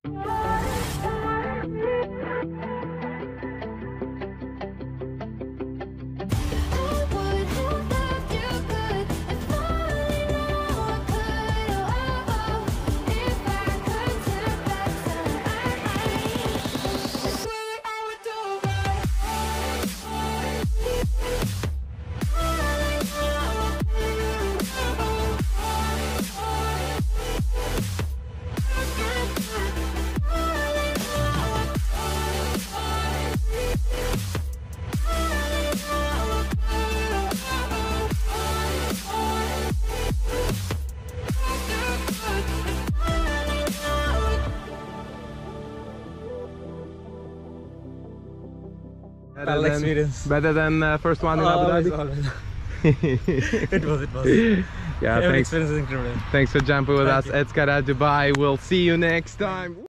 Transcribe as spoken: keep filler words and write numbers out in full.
Better than, experience. Better than uh, first one in uh, Abu Dhabi? It was, it was. Yeah, Every thanks, experience is incredible. thanks for jumping with Thank us you. at Dubai. We'll see you next time.